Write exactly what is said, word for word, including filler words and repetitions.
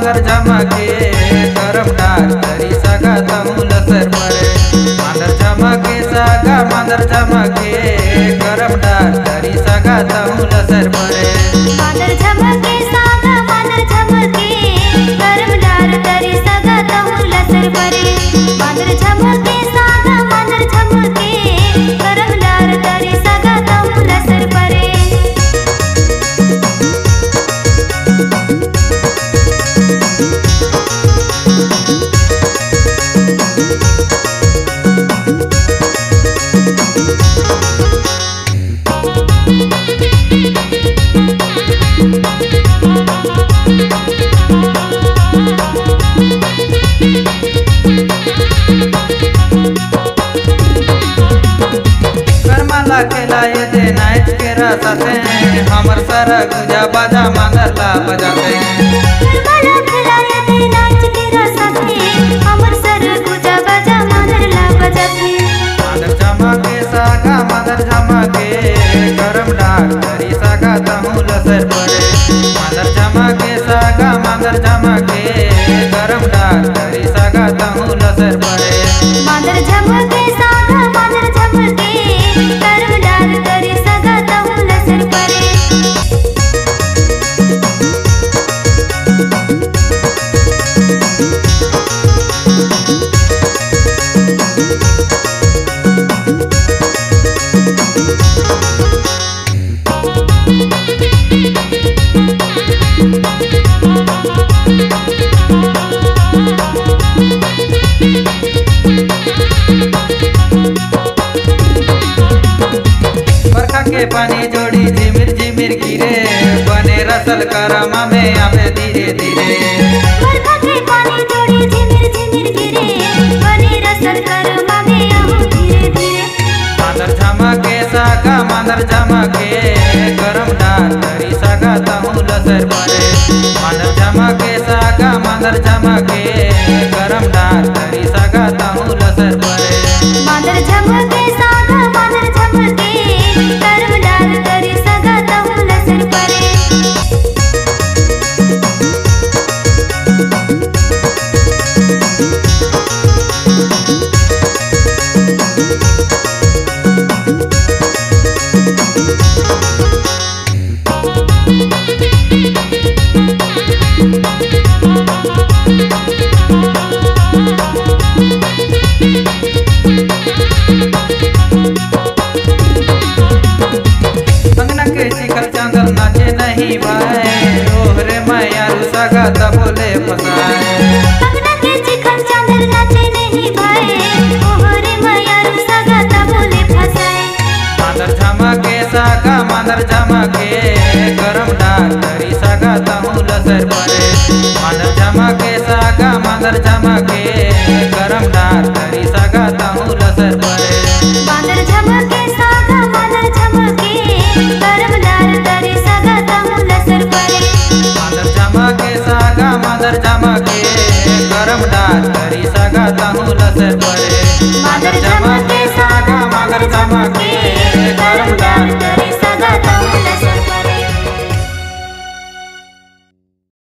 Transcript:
मांदर झमके करम डार तरी सगा तमुल सर परे मांदर झमके सगा मांदर झमके करम डार तरी सगा तमुल सर परे मांदर झमके सगा मांदर झमके करम डार तरी सगा तमुल सर परे मांदर झमके सगा मांदर झमके करम डार तरी सगा तमुल सर परे करमाला के लाए दे नाच के रसाते हमर सारा गुजा बाजा मांदरला बजाते करमाला के लाए दे नाच के रसाते हमर सारा गुजा बाजा मांदरला बजाते मांदर झमके सगा मांदर झमके करम डार तरी सगा तमुल सर परे मांदर झमके सगा मांदर झमके करम डार तरी सगा तमुल सर परे मांदर झमके सगा मांदर झमके करम डार तरी सगा तमुल सर परे बरखा के पानी जोड़ी झिमिर झिमिर गिरे बने रसल करमा में आवे धीरे धीरे बरखा के पानी जोड़ी झिमिर झिमिर गिरे बने रसल करमा में आहू धीरे धीरे मांदर झमके सगा मांदर झमके करम डार तरी सगा तमुल सर परे मांदर झमके सगा मांदर झमके करम डार तरी सगा तमुल सर परे मांदर झमके सगा मांदर झमके करम डार तरी सगा तमुल सर परे अंगना के चिखल चांदल नाचे नहीं भाई ओहरे मैया सगा तबोले फसाए अंगना के चिखल चांदल नाचे नहीं भाई ओहरे मैया सगा तबोले फसाए मांदर झमके सगा मांदर झमके करम डार तरी सगा तमुल सर परे मांदर झमके सगा मांदर झमके करम डार तरी सगा तमुल सर परे मांदर झमके सगा मांदर झमके करम डार तरी सगा तमुल सर परे मांदर झमके सगा मांदर झमके करम डार तरी सगा तमुल सर परे मांदर झमके सगा मांदर झमके करम डार तरी सगा तमुल सर